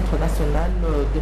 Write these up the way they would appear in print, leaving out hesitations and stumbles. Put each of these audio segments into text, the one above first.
Centre national de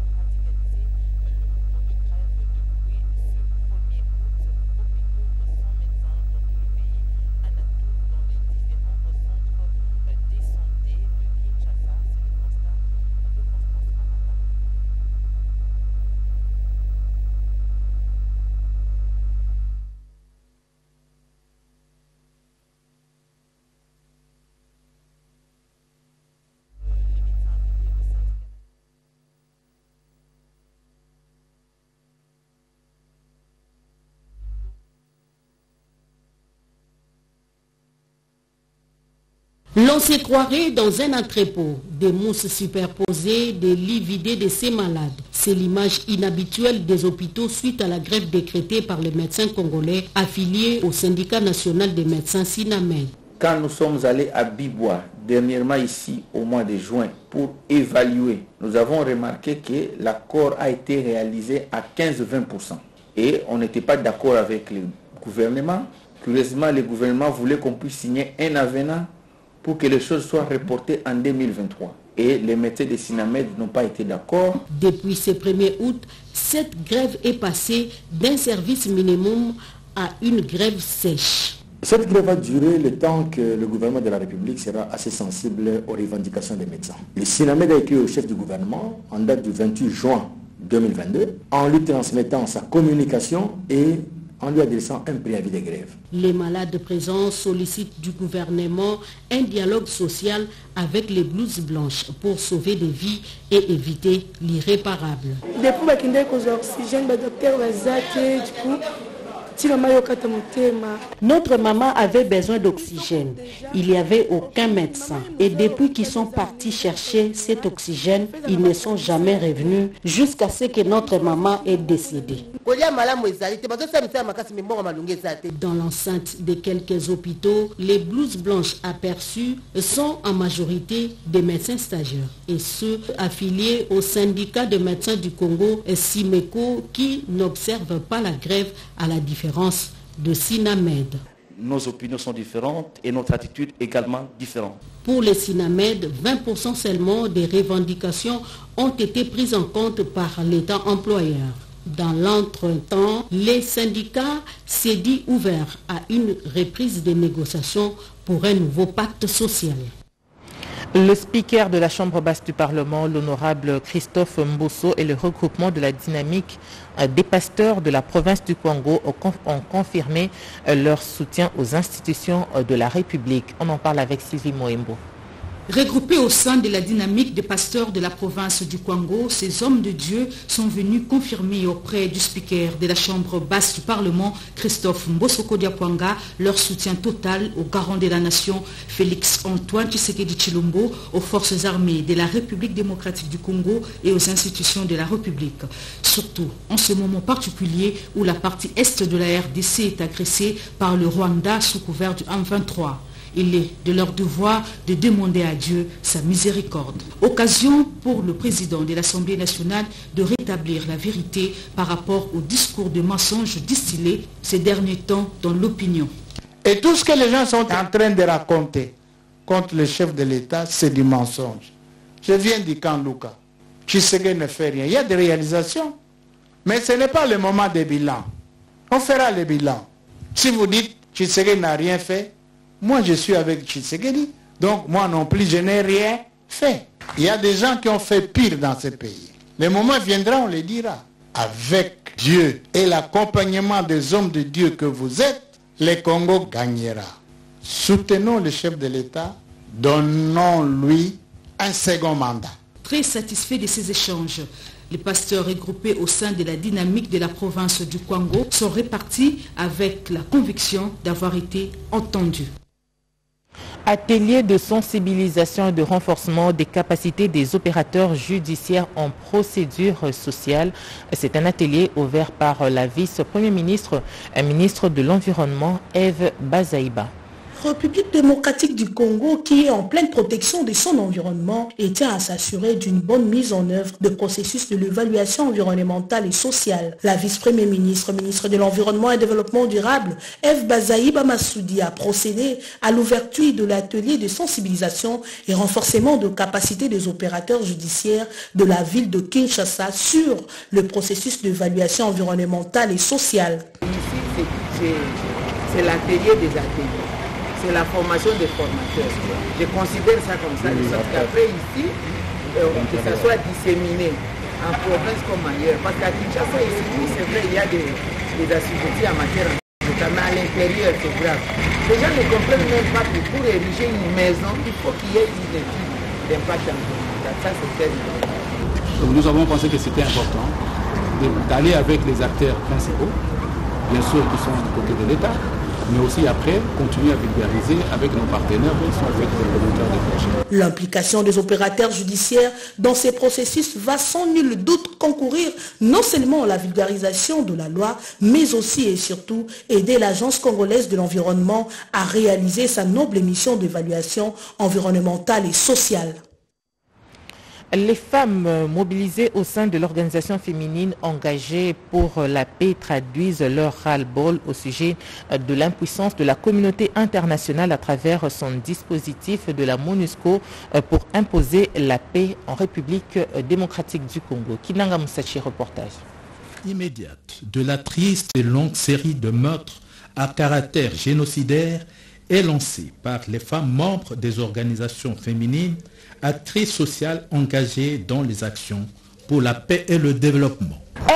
L'on se croirait dans un entrepôt, des mousses superposées, des lits vidés de ces malades. C'est l'image inhabituelle des hôpitaux suite à la grève décrétée par les médecins congolais affiliés au syndicat national des médecins SINAMED. Quand nous sommes allés à Bibois, dernièrement ici au mois de juin, pour évaluer, nous avons remarqué que l'accord a été réalisé à 15-20%. Et on n'était pas d'accord avec le gouvernement. Curieusement, le gouvernement voulait qu'on puisse signer un avenant pour que les choses soient reportées en 2023. Et les médecins de SINAMED n'ont pas été d'accord. Depuis ce 1er août, cette grève est passée d'un service minimum à une grève sèche. Cette grève va durer le temps que le gouvernement de la République sera assez sensible aux revendications des médecins. Le SINAMED a écrit au chef du gouvernement en date du 28 juin 2022 en lui transmettant sa communication et en lui adressant un préavis de grève. Les malades présents sollicitent du gouvernement un dialogue social avec les blouses blanches pour sauver des vies et éviter l'irréparable. Depuis qu'il y a des oxygènes, les docteurs du coup, notre maman avait besoin d'oxygène. Il n'y avait aucun médecin. Et depuis qu'ils sont partis chercher cet oxygène, ils ne sont jamais revenus jusqu'à ce que notre maman est décédée. Dans l'enceinte de quelques hôpitaux, les blouses blanches aperçues sont en majorité des médecins stagiaires et ceux affiliés au syndicat de médecins du Congo, SIMECO, qui n'observent pas la grève à la différence de SINAMED. Nos opinions sont différentes et notre attitude également différente. Pour les SINAMED, 20% seulement des revendications ont été prises en compte par l'État employeur. Dans l'entretemps, les syndicats s'est dit ouverts à une reprise des négociations pour un nouveau pacte social. Le speaker de la Chambre basse du Parlement, l'honorable Christophe Mbosso, et le regroupement de la dynamique des pasteurs de la province du Congo ont confirmé leur soutien aux institutions de la République. On en parle avec Sylvie Moembo. Regroupés au sein de la dynamique des pasteurs de la province du Congo, ces hommes de Dieu sont venus confirmer auprès du speaker de la Chambre basse du Parlement, Christophe Mbosso Kodiapwanga, leur soutien total au garant de la nation, Félix Antoine Tshisekedi Tshilombo, aux forces armées de la République démocratique du Congo et aux institutions de la République. Surtout en ce moment particulier où la partie est de la RDC est agressée par le Rwanda sous couvert du M23. Il est de leur devoir de demander à Dieu sa miséricorde. Occasion pour le président de l'Assemblée nationale de rétablir la vérité par rapport au discours de mensonges distillés ces derniers temps dans l'opinion. Et tout ce que les gens sont en train de raconter contre le chef de l'État, c'est du mensonge. Je viens du camp Luka. Tshisekedi ne fait rien. Il y a des réalisations. Mais ce n'est pas le moment des bilans. On fera les bilans. Si vous dites Tshisekedi n'a rien fait, moi, je suis avec Tshisekedi, donc moi non plus, je n'ai rien fait. Il y a des gens qui ont fait pire dans ce pays. Le moment viendra, on le dira. Avec Dieu et l'accompagnement des hommes de Dieu que vous êtes, le Congo gagnera. Soutenons le chef de l'État, donnons-lui un second mandat. Très satisfait de ces échanges, les pasteurs regroupés au sein de la dynamique de la province du Congo sont répartis avec la conviction d'avoir été entendus. Atelier de sensibilisation et de renforcement des capacités des opérateurs judiciaires en procédure sociale. C'est un atelier ouvert par la vice-première ministre, ministre de l'Environnement, Eve Bazaïba. République démocratique du Congo, qui est en pleine protection de son environnement et tient à s'assurer d'une bonne mise en œuvre de processus de l'évaluation environnementale et sociale. La vice-premier ministre, ministre de l'Environnement et Développement durable, Eve Bazaïba Massoudi, a procédé à l'ouverture de l'atelier de sensibilisation et renforcement de capacité des opérateurs judiciaires de la ville de Kinshasa sur le processus d'évaluation environnementale et sociale. Ici, c'est l'atelier des ateliers. C'est la formation des formateurs. Je considère ça comme ça, de sorte qu'après ici, que ça soit disséminé en province comme ailleurs. Parce qu'à Kinshasa, ici, c'est vrai, il y a des assujettis en matière environnementale, mais à l'intérieur, c'est grave. Les gens ne comprennent même pas que pour ériger une maison, il faut qu'il y ait une étude d'impact environnemental. Ça, c'est très important. Donc nous avons pensé que c'était important d'aller avec les acteurs principaux, bien sûr qui sont du côté de l'État, mais aussi après continuer à vulgariser avec nos partenaires, mais aussi avec les promoteurs de projets. L'implication des opérateurs judiciaires dans ces processus va sans nul doute concourir non seulement à la vulgarisation de la loi, mais aussi et surtout aider l'Agence congolaise de l'environnement à réaliser sa noble mission d'évaluation environnementale et sociale. Les femmes mobilisées au sein de l'organisation féminine engagée pour la paix traduisent leur ras-le-bol au sujet de l'impuissance de la communauté internationale à travers son dispositif de la MONUSCO pour imposer la paix en République démocratique du Congo. Kinanga Moussachi, reportage. Immédiate de la triste et longue série de meurtres à caractère génocidaire est lancée par les femmes membres des organisations féminines, actrices sociales engagées dans les actions pour la paix et le développement.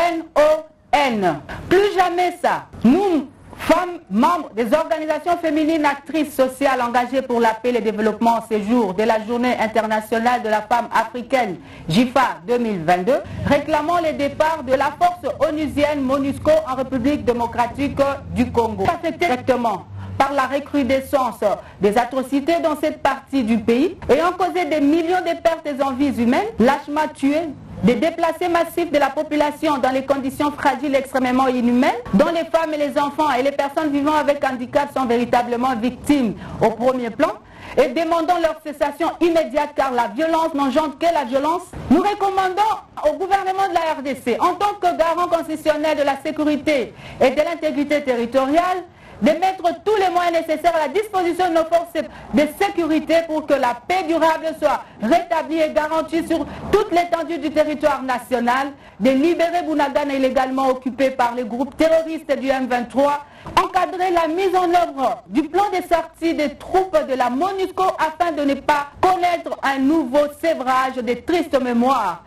NON, plus jamais ça. Nous, femmes membres des organisations féminines, actrices sociales engagées pour la paix et le développement en ces jours de la Journée internationale de la femme africaine, JIFA 2022, réclamons le départ de la force onusienne MONUSCO en République démocratique du Congo. Affecté directement par la recrudescence des atrocités dans cette partie du pays, ayant causé des millions de pertes en vies humaines, lâchement tués, des déplacés massifs de la population dans les conditions fragiles extrêmement inhumaines, dont les femmes et les enfants et les personnes vivant avec handicap sont véritablement victimes au premier plan, et demandons leur cessation immédiate car la violence n'engendre que la violence. Nous recommandons au gouvernement de la RDC, en tant que garant constitutionnel de la sécurité et de l'intégrité territoriale, de mettre tous les moyens nécessaires à la disposition de nos forces de sécurité pour que la paix durable soit rétablie et garantie sur toute l'étendue du territoire national, de libérer Bunagana illégalement occupé par les groupes terroristes du M23, encadrer la mise en œuvre du plan de sortie des troupes de la MONUSCO afin de ne pas connaître un nouveau sévrage des tristes mémoires.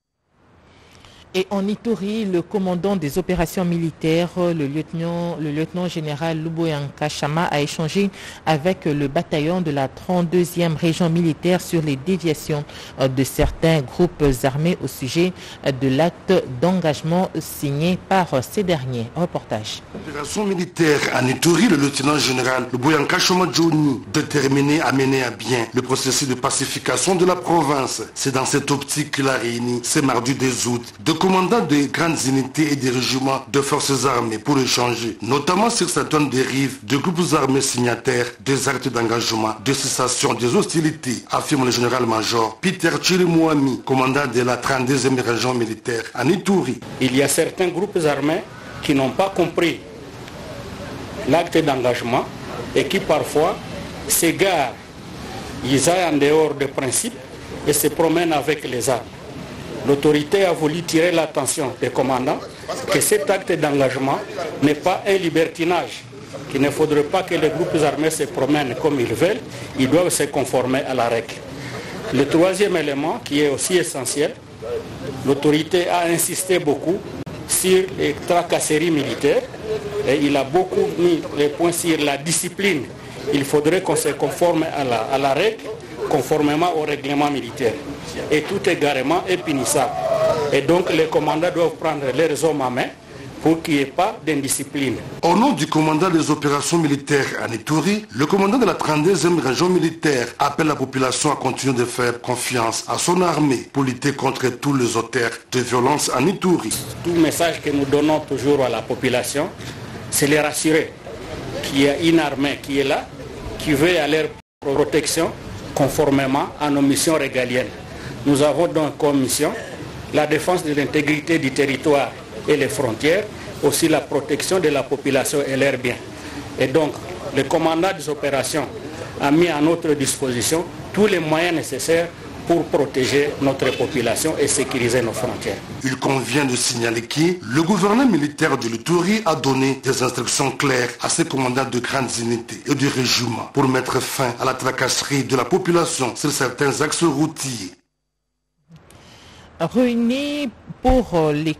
Et en Ituri, le commandant des opérations militaires, le lieutenant général Luboyanka Chama, a échangé avec le bataillon de la 32e région militaire sur les déviations de certains groupes armés au sujet de l'acte d'engagement signé par ces derniers. Reportage. L'opération militaire en Ituri, le lieutenant général Luboyanka Chama Djouni, déterminé à mener à bien le processus de pacification de la province. C'est dans cette optique qu'il a réuni ce mardi 2 août commandants de grandes unités et des régiments de forces armées pour échanger, notamment sur certaines dérives de groupes armés signataires des actes d'engagement, de cessation des hostilités, affirme le général-major Peter Chirimouami, commandant de la 32e région militaire en Ituri. Il y a certains groupes armés qui n'ont pas compris l'acte d'engagement et qui parfois s'égarent, ils aillent en dehors des principes et se promènent avec les armes. L'autorité a voulu tirer l'attention des commandants que cet acte d'engagement n'est pas un libertinage, qu'il ne faudrait pas que les groupes armés se promènent comme ils veulent, ils doivent se conformer à la règle. Le troisième élément qui est aussi essentiel, l'autorité a insisté beaucoup sur les tracasseries militaires et il a beaucoup mis les points sur la discipline. Il faudrait qu'on se conforme à la règle, conformément au règlement militaire. Et tout égarement est punissable. Et donc les commandants doivent prendre leurs hommes à main pour qu'il n'y ait pas d'indiscipline. Au nom du commandant des opérations militaires en Ituri, le commandant de la 32e région militaire appelle la population à continuer de faire confiance à son armée pour lutter contre tous les auteurs de violence en Ituri. Tout message que nous donnons toujours à la population, c'est les rassurer qu'il y a une armée qui est là, qui veillent à leur protection conformément à nos missions régaliennes. Nous avons donc comme mission la défense de l'intégrité du territoire et les frontières, aussi la protection de la population et leurs biens. Et donc, le commandant des opérations a mis à notre disposition tous les moyens nécessaires pour protéger notre population et sécuriser nos frontières. Il convient de signaler que le gouverneur militaire de l'Ituri a donné des instructions claires à ses commandants de grandes unités et de régiments pour mettre fin à la tracasserie de la population sur certains axes routiers. Réunis pour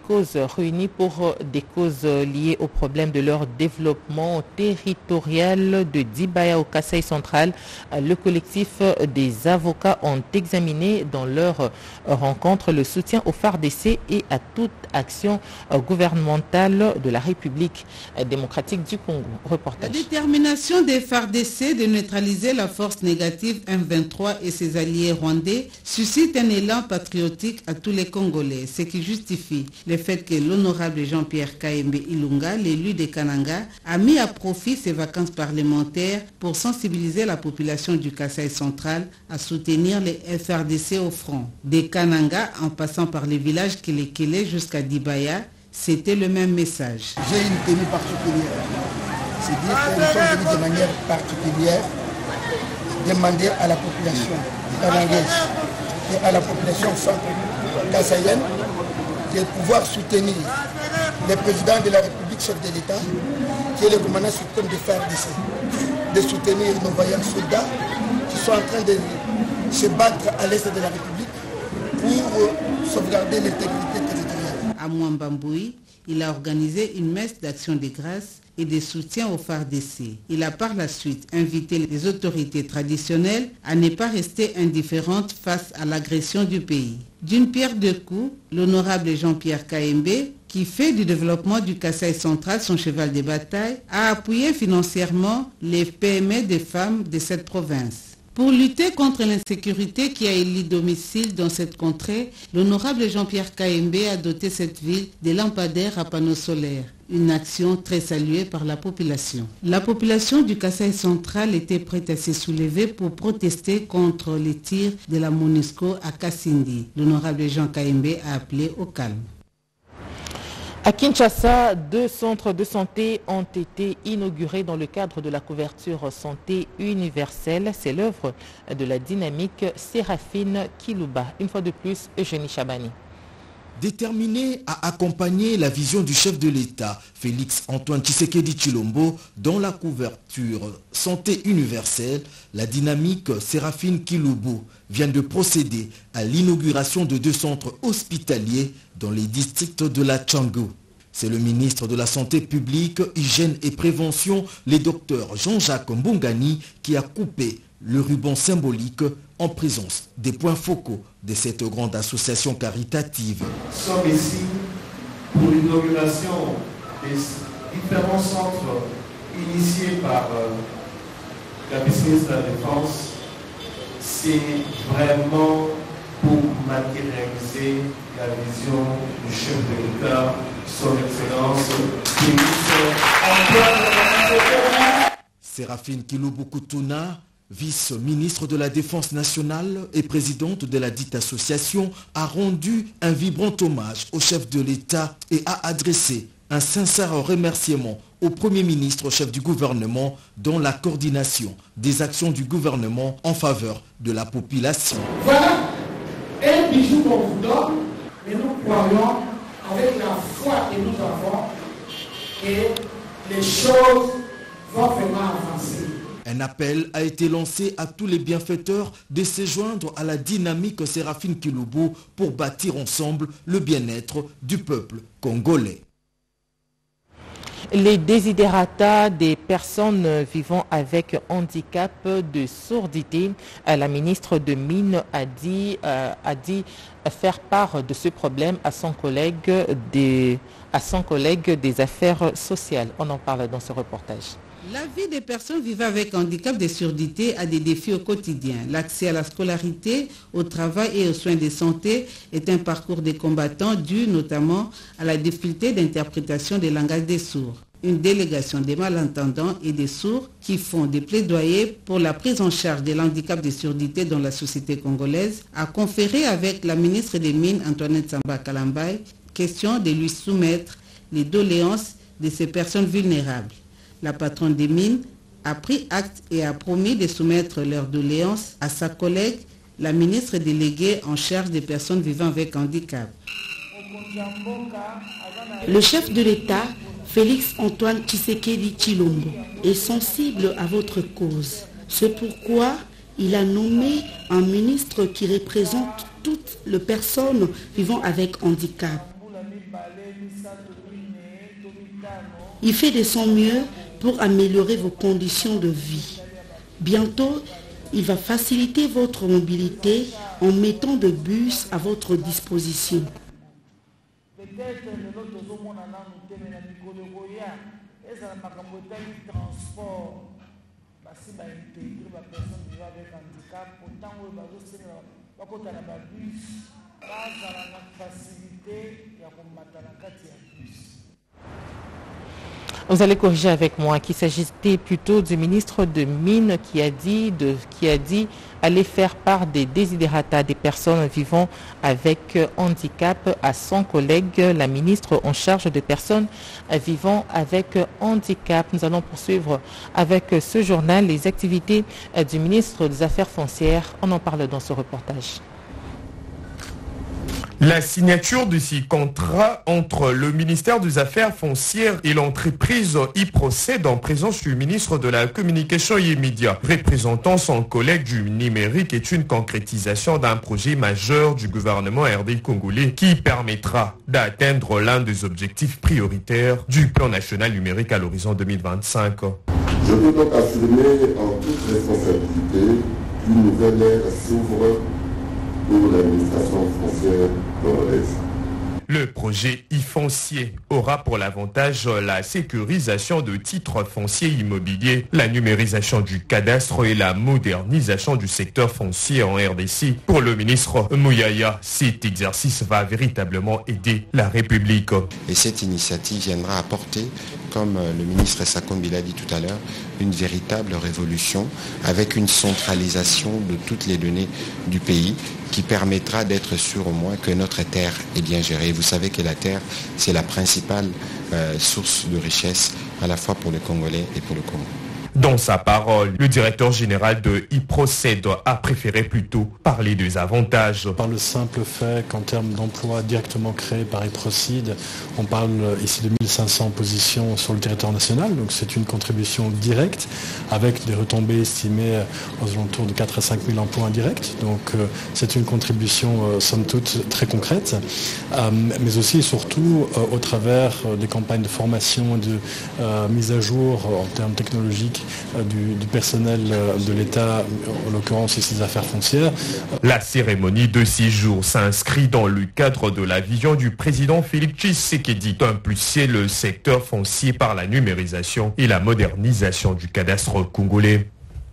des causes liées au problème de leur développement territorial de Dibaya au Kasaï central, le collectif des avocats ont examiné dans leur rencontre le soutien au FARDC et à toute action gouvernementale de la République démocratique du Congo. Reportage. La détermination des FARDC de neutraliser la force négative M23 et ses alliés rwandais suscite un élan patriotique à tous les Congolais, ce qui justifie le fait que l'honorable Jean-Pierre Kaembe Ilunga, l'élu de Kananga, a mis à profit ses vacances parlementaires pour sensibiliser la population du Kasaï central à soutenir les FARDC au front. De Kananga, en passant par les villages Kelekele jusqu'à Dibaya, c'était le même message. J'ai une tenue particulière. C'est-à-dire que nous sommes venus de manière particulière demander à la population kanangaise et à la population kassaïenne de pouvoir soutenir le président de la République, chef de l'État, qui est le commandant suprême de FARDC, de soutenir nos vaillants soldats qui sont en train de se battre à l'est de la République pour sauvegarder l'intégrité territoriale. À Mwambamboui, il a organisé une messe d'action de grâce et de soutien au FARDC. Il a par la suite invité les autorités traditionnelles à ne pas rester indifférentes face à l'agression du pays. D'une pierre deux coups, l'honorable Jean-Pierre Kaembe, qui fait du développement du Kasaï central son cheval de bataille, a appuyé financièrement les PME des femmes de cette province. Pour lutter contre l'insécurité qui a élu domicile dans cette contrée, l'honorable Jean-Pierre Kaembe a doté cette ville de lampadaires à panneaux solaires, une action très saluée par la population. La population du Kasaï central était prête à se soulever pour protester contre les tirs de la MONUSCO à Kassindi. L'honorable Jean Kaembe a appelé au calme. À Kinshasa, 2 centres de santé ont été inaugurés dans le cadre de la couverture santé universelle. C'est l'œuvre de la dynamique Séraphine Kilouba. Une fois de plus, Eugénie Chabani. Déterminé à accompagner la vision du chef de l'État, Félix Antoine Tshisekedi Tshilombo, dans la couverture santé universelle, la dynamique Séraphine Kilouba vient de procéder à l'inauguration de 2 centres hospitaliers dans les districts de la Tchangou. C'est le ministre de la Santé publique, Hygiène et Prévention, le docteur Jean-Jacques Mbungani, qui a coupé le ruban symbolique en présence des points focaux de cette grande association caritative. Nous sommes ici pour l'inauguration des différents centres initiés par la vice-ministre de la Défense. C'est vraiment pour matérialiser la vision du chef de l'État, son Excellence, Séraphine Kilouba Koutouna, vice-ministre de la Défense nationale et présidente de la dite association, a rendu un vibrant hommage au chef de l'État et a adressé un sincère remerciement au Premier ministre, chef du gouvernement, dans la coordination des actions du gouvernement en faveur de la population. Voilà un bijou qu'on vous donne, mais nous croyons avec la foi que nous avons que les choses vont vraiment avancer. Un appel a été lancé à tous les bienfaiteurs de se joindre à la dynamique Séraphine Kilouba pour bâtir ensemble le bien-être du peuple congolais. Les désidérata des personnes vivant avec handicap de sourdité, la ministre de Mines a dit faire part de ce problème à son collègue des affaires sociales. On en parle dans ce reportage. La vie des personnes vivant avec handicap de surdité a des défis au quotidien. L'accès à la scolarité, au travail et aux soins de santé est un parcours des combattants dû notamment à la difficulté d'interprétation des langages des sourds. une délégation des malentendants et des sourds qui font des plaidoyers pour la prise en charge de l'handicap de surdité dans la société congolaise a conféré avec la ministre des Mines, Antoinette Samba Kalambay, question de lui soumettre les doléances de ces personnes vulnérables. La patronne des mines a pris acte et a promis de soumettre leurs doléances à sa collègue, la ministre déléguée en charge des personnes vivant avec handicap. Le chef de l'État, Félix Antoine Tshisekedi Tshilombo, est sensible à votre cause. C'est pourquoi il a nommé un ministre qui représente toutes les personnes vivant avec handicap. Il fait de son mieux pour améliorer vos conditions de vie. Bientôt, il va faciliter votre mobilité en mettant des bus à votre disposition. Vous allez corriger avec moi qu'il s'agissait plutôt du ministre de Mines qui a dit aller faire part des désidérata des personnes vivant avec handicap à son collègue, la ministre en charge des personnes vivant avec handicap. Nous allons poursuivre avec ce journal les activités du ministre des Affaires foncières. On en parle dans ce reportage. La signature de ces contrats entre le ministère des Affaires foncières et l'entreprise y procède en présence du ministre de la Communication et Médias. Représentant son collègue du numérique est une concrétisation d'un projet majeur du gouvernement RD congolais qui permettra d'atteindre l'un des objectifs prioritaires du plan national numérique à l'horizon 2025. Je peux donc affirmer en toute responsabilité qu'une nouvelle ère s'ouvre pour l'administration foncière congolaise. Le projet e-foncier aura pour l'avantage la sécurisation de titres fonciers immobiliers, la numérisation du cadastre et la modernisation du secteur foncier en RDC. Pour le ministre Mouyaya, cet exercice va véritablement aider la République. Et cette initiative viendra apporter, comme le ministre Sakombi l'a dit tout à l'heure, une véritable révolution avec une centralisation de toutes les données du pays qui permettra d'être sûr au moins que notre terre est bien gérée. Vous savez que la terre, c'est la principale source de richesse à la fois pour les Congolais et pour le Congo. Dans sa parole, le directeur général de e-Procède a préféré plutôt parler des avantages. Par le simple fait qu'en termes d'emplois directement créés par e-Procède, on parle ici de 1500 positions sur le territoire national, donc c'est une contribution directe avec des retombées estimées aux alentours de 4 à 5 000 emplois indirects. Donc c'est une contribution somme toute très concrète, mais aussi et surtout au travers des campagnes de formation et de mise à jour en termes technologiques du personnel de l'État, en l'occurrence ici des affaires foncières. La cérémonie de 6 jours s'inscrit dans le cadre de la vision du président Félix Tshisekedi d'impulser le secteur foncier par la numérisation et la modernisation du cadastre congolais.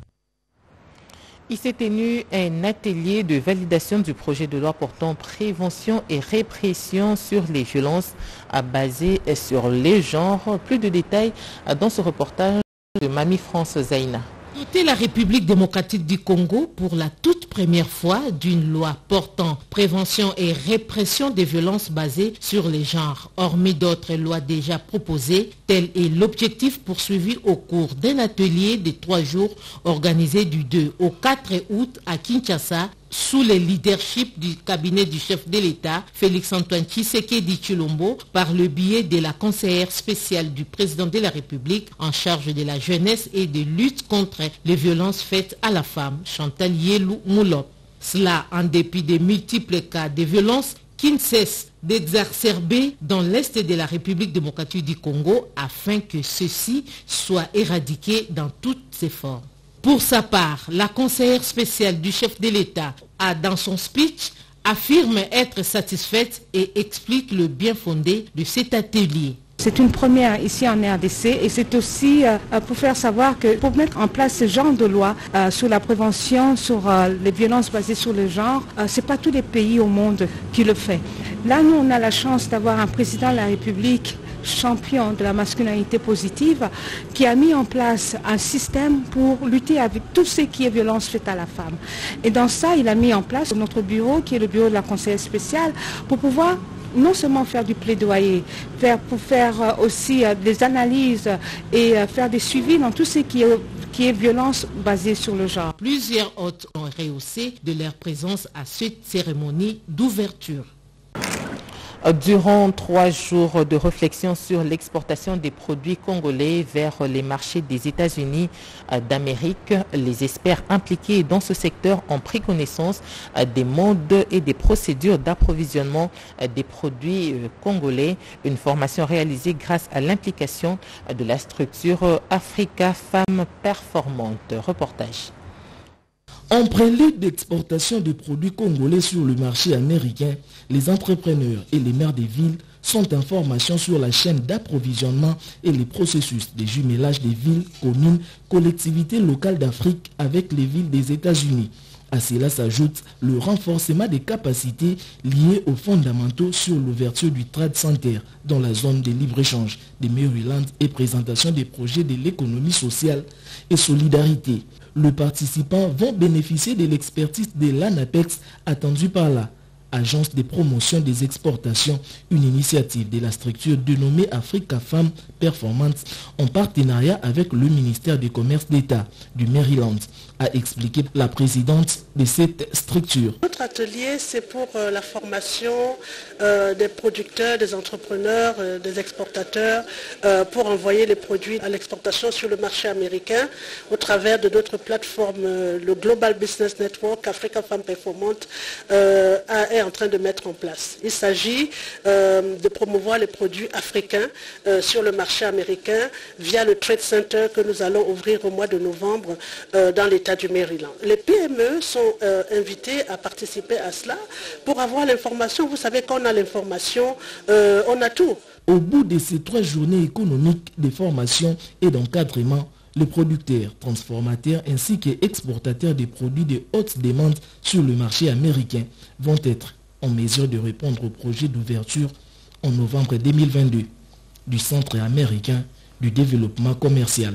Il s'est tenu un atelier de validation du projet de loi portant prévention et répression sur les violences basées sur les genres. Plus de détails dans ce reportage de Mamie France Zaina. Doter la République démocratique du Congo pour la toute première fois d'une loi portant prévention et répression des violences basées sur les genres, hormis d'autres lois déjà proposées. Tel est l'objectif poursuivi au cours d'un atelier de 3 jours organisé du 2 au 4 août à Kinshasa sous le leadership du cabinet du chef de l'État, Félix Antoine Tshisekedi Tshilombo, par le biais de la conseillère spéciale du président de la République en charge de la jeunesse et de lutte contre les violences faites à la femme, Chantal Yelou Moulop. Cela en dépit des multiples cas de violences qui ne cessent d'exacerber dans l'Est de la République démocratique du Congo afin que ceux-ci soient éradiqués dans toutes ses formes. Pour sa part, la conseillère spéciale du chef de l'État a, dans son speech, affirme être satisfaite et explique le bien fondé de cet atelier. C'est une première ici en RDC et c'est aussi pour faire savoir que pour mettre en place ce genre de loi sur la prévention, sur les violences basées sur le genre, ce n'est pas tous les pays au monde qui le font. Là, nous, on a la chance d'avoir un président de la République champion de la masculinité positive qui a mis en place un système pour lutter avec tout ce qui est violence faite à la femme. Et dans ça, il a mis en place notre bureau, qui est le bureau de la conseillère spéciale, pour pouvoir non seulement faire du plaidoyer, pour faire aussi des analyses et faire des suivis dans tout ce qui est violence basée sur le genre. Plusieurs hôtes ont rehaussé de leur présence à cette cérémonie d'ouverture. Durant 3 jours de réflexion sur l'exportation des produits congolais vers les marchés des États-Unis d'Amérique, les experts impliqués dans ce secteur ont pris connaissance des modes et des procédures d'approvisionnement des produits congolais. Une formation réalisée grâce à l'implication de la structure Africa Femmes Performantes. Reportage. En prélude d'exportation des produits congolais sur le marché américain, les entrepreneurs et les maires des villes sont en formation sur la chaîne d'approvisionnement et les processus de jumelage des villes, communes, collectivités locales d'Afrique avec les villes des États-Unis. À cela s'ajoute le renforcement des capacités liées aux fondamentaux sur l'ouverture du Trade Center dans la zone de libre-échange de Maryland et présentation des projets de l'économie sociale et solidarité. Les participants vont bénéficier de l'expertise de l'ANAPEX attendue par la Agence de promotion des exportations, une initiative de la structure dénommée Africa Femmes Performantes en partenariat avec le ministère du Commerce d'État du Maryland, a expliqué la présidente de cette structure. Notre atelier, c'est pour la formation des producteurs, des entrepreneurs, des exportateurs pour envoyer les produits à l'exportation sur le marché américain au travers de d'autres plateformes. Le Global Business Network, Africa Femmes Performantes, est en train de mettre en place. Il s'agit de promouvoir les produits africains sur le marché américain via le Trade Center que nous allons ouvrir au mois de novembre dans l'État du Maryland. Les PME sont invités à participer à cela pour avoir l'information. Vous savez qu'on a l'information, on a tout. Au bout de ces 3 journées économiques de formation et d'encadrement, les producteurs, transformateurs ainsi que exportateurs des produits de haute demande sur le marché américain vont être en mesure de répondre au projet d'ouverture en novembre 2022 du Centre américain du développement commercial.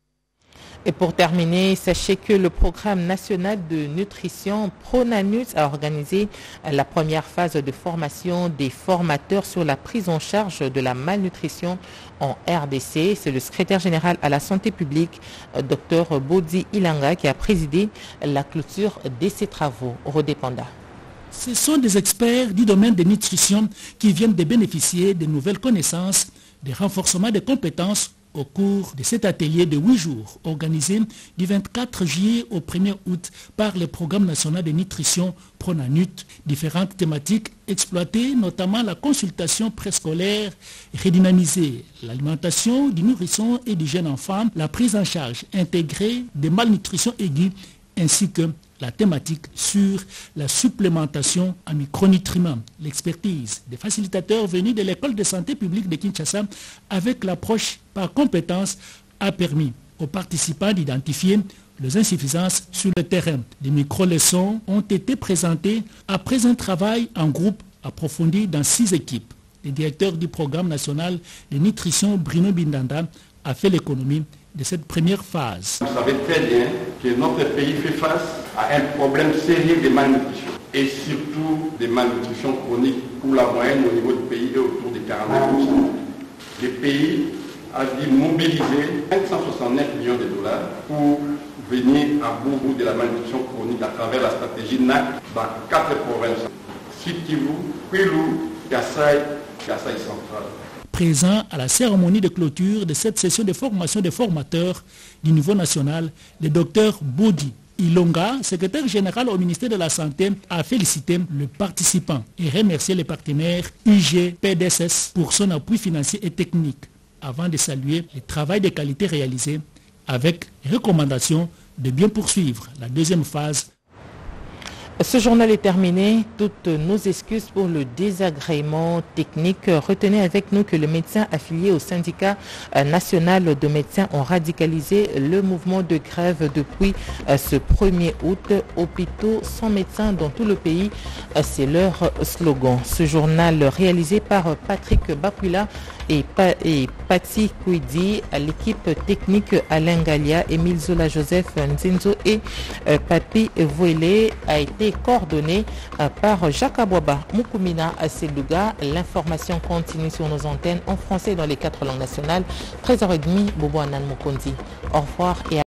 Et pour terminer, sachez que le programme national de nutrition Pronanut a organisé la première phase de formation des formateurs sur la prise en charge de la malnutrition en RDC. C'est le secrétaire général à la santé publique, Dr Bodi Ilanga, qui a présidé la clôture de ces travaux. Rodépanda. Ce sont des experts du domaine de nutrition qui viennent de bénéficier de nouvelles connaissances, des renforcements des compétences au cours de cet atelier de 8 jours organisé du 24 juillet au 1er août par le programme national de nutrition Pronanut. Différentes thématiques exploitées, notamment la consultation préscolaire redynamisée, l'alimentation du nourrisson et du jeune enfant, la prise en charge intégrée des malnutritions aiguës ainsi que la thématique sur la supplémentation en micronutriments. L'expertise des facilitateurs venus de l'école de santé publique de Kinshasa avec l'approche par compétence a permis aux participants d'identifier les insuffisances sur le terrain. Des micro-leçons ont été présentées après un travail en groupe approfondi dans 6 équipes. Le directeur du programme national de nutrition, Bruno Bindanda, a fait l'économie de cette première phase. Vous savez très bien que notre pays fait face à un problème sérieux de malnutrition et surtout de malnutrition chronique où la moyenne au niveau du pays est autour de 49%. Le pays a dû mobiliser 569 millions de dollars pour venir à bout de la malnutrition chronique à travers la stratégie NAC dans 4 provinces. Sud-Kivu, Kwilu, Kasaï, Kasaï central. Présent à la cérémonie de clôture de cette session de formation des formateurs du niveau national, le docteur Bodi Ilonga, secrétaire général au ministère de la Santé, a félicité le participant et remercié les partenaires UG-PDSS pour son appui financier et technique, avant de saluer le travail de qualité réalisé avec recommandation de bien poursuivre la deuxième phase. Ce journal est terminé. Toutes nos excuses pour le désagrément technique. Retenez avec nous que les médecins affiliés au syndicat national de médecins ont radicalisé le mouvement de grève depuis ce 1er août. Hôpitaux sans médecins dans tout le pays, c'est leur slogan. Ce journal réalisé par Patrick Bakwila et Patti Kouidi, à l'équipe technique Alain Galia, Émile Zola Joseph Nzinzo et Papi Voile a été coordonné par Jacques Abouaba Moukoumina Selouga. L'information continue sur nos antennes en français dans les 4 langues nationales. 13h30, Bobo Anan Mukondi. Au revoir et à